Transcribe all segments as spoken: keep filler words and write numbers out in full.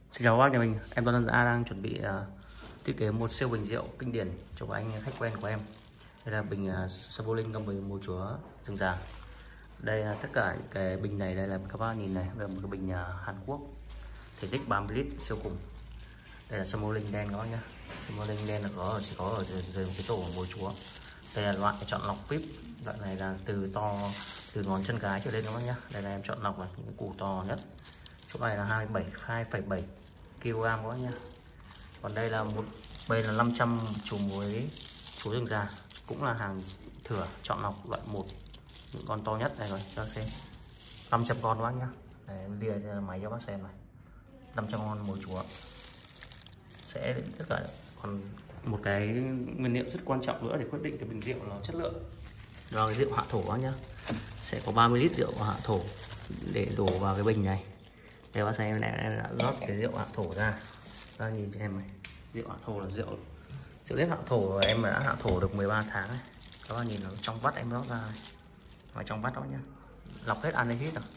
Xin chào các bác nhà mình, em Tuấn A đang chuẩn bị uh, thiết kế một siêu bình rượu kinh điển cho các anh khách quen của em. Đây là bình uh, Savolink ngâm với múa chúa rừng già. Đây là tất cả những cái bình này, đây là các bác nhìn này, đây là một cái bình uh, Hàn Quốc, thể tích ba mươi lít siêu khủng. Đây là Savolink đen các bác nhá. Savolink đen là có ở chỉ có ở dưới một cái tổ múa chúa. Đây là loại chọn lọc vê i pê, loại này là từ to từ ngón chân cái trở lên các bác nhá. Đây là em chọn lọc là những cái củ to nhất. Chỗ này là hai phẩy bảy ki lô gam các bác nhá. Còn đây là một bên là năm trăm chú muối chú rừng già, cũng là hàng thửa chọn lọc loại một, những con to nhất này rồi cho xem. năm trăm con các bác nhá. Đây, em lia cho máy cho bác xem này. năm trăm con muối chúa. Sẽ tất cả. Còn một cái nguyên liệu rất quan trọng nữa để quyết định cái bình rượu nó chất lượng, đó là rượu hạ thổ các bác nhá. Sẽ có ba mươi lít rượu hạ thổ để đổ vào cái bình này. Đây bác xem, em đã rót cái rượu hạ thổ ra. Các nhìn cho em này, rượu hạ thổ là rượu rượu nếp hạ thổ, em đã hạ thổ được mười ba tháng này. Các bạn nhìn nó trong vắt em rót ra này. Và trong vắt đó nhá, lọc hết anhydride rồi.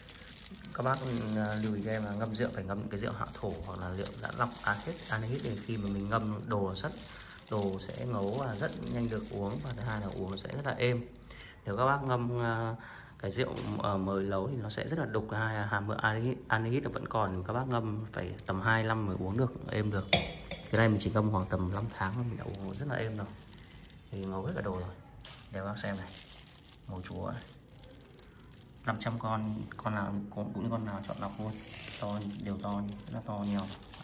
Các bác lưu ý cho em là ngâm rượu phải ngâm những cái rượu hạ thổ hoặc là rượu đã lọc hết anhydride, để khi mà mình ngâm đồ rất đồ sẽ ngấu và rất nhanh được uống, và thứ hai là uống nó sẽ rất là êm. Nếu các bác ngâm cái rượu ở mời nấu thì nó sẽ rất là đục, hai hàm lượng anhydride vẫn còn, các bác ngâm phải tầm hai năm mới uống được êm được. Cái này mình chỉ ngâm khoảng tầm năm tháng mình đã uống rất là êm rồi, thì ngấu hết cả đồ rồi. Để các bác xem này, màu chúa này. năm trăm con, con nào cũng, cũng con nào chọn lọc luôn, to đều to, rất là to nhiều.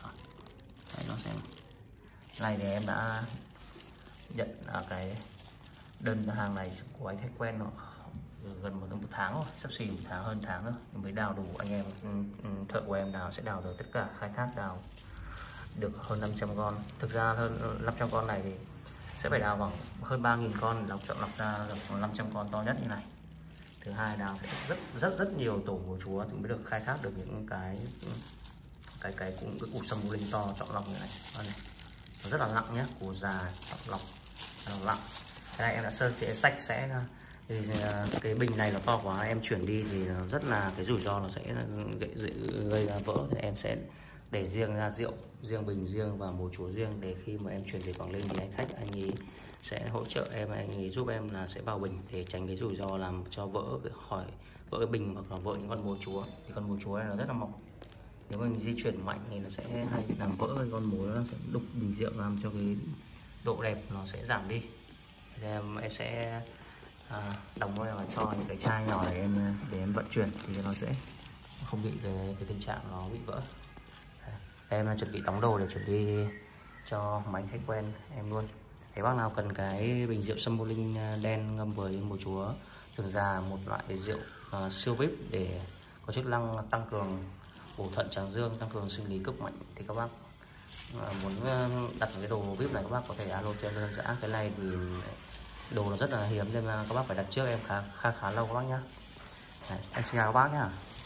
Đấy, nó xem này thì em đã nhận ở cái đơn hàng này của anh khách quen nó gần một, một tháng rồi, sắp xỉ một tháng, hơn tháng nữa mới đào đủ. Anh em thợ của em đào sẽ đào được tất cả, khai thác đào được hơn năm trăm con. Thực ra hơn năm trăm con này thì sẽ phải đào khoảng hơn ba nghìn con lọc chọn lọc ra được năm trăm con to nhất như này. Thứ hai, đào sẽ rất rất rất nhiều tổ của chúa thì mới được khai thác được những cái cái cái cũng cái củ Savolink to chọn lọc như này. này nó rất là nặng nhé, củ già chọn lọc nặng. Cái này em đã sơ chế sạch sẽ ra. Thì cái bình này nó to quá, em chuyển đi thì nó rất là cái rủi ro nó sẽ gây, gây ra vỡ, thì em sẽ để riêng ra rượu riêng, bình riêng và mùa chúa riêng, để khi mà em chuyển về Quảng Ninh thì anh khách anh ấy sẽ hỗ trợ em, anh ấy giúp em là sẽ vào bình để tránh cái rủi ro làm cho vỡ khỏi vỡ cái bình hoặc là vỡ những con mùa chúa. Thì con mùa chúa này nó rất là mỏng, nếu mình di chuyển mạnh thì nó sẽ hay làm vỡ cái con mùa, nó sẽ đục bình rượu làm cho cái độ đẹp nó sẽ giảm đi. Thì em, em sẽ à, đóng vào cho những cái chai nhỏ này em để em vận chuyển thì nó sẽ không bị cái, cái tình trạng nó bị vỡ. Đây, em là chuẩn bị đóng đồ để chuẩn đi cho máy khách quen em luôn. Thấy bác nào cần cái bình rượu Savolink đen ngâm với mùa chúa rừng già, một loại rượu uh, siêu vê i pê để có chức năng tăng cường bổ thận tráng dương, tăng cường sinh lý cực mạnh, thì các bác uh, muốn đặt cái đồ vê i pê này các bác có thể alo cho em đơn giản. Cái này thì đồ nó rất là hiếm nên là các bác phải đặt trước em khá khá khá lâu các bác nhá. Đấy, em xin chào các bác nhá.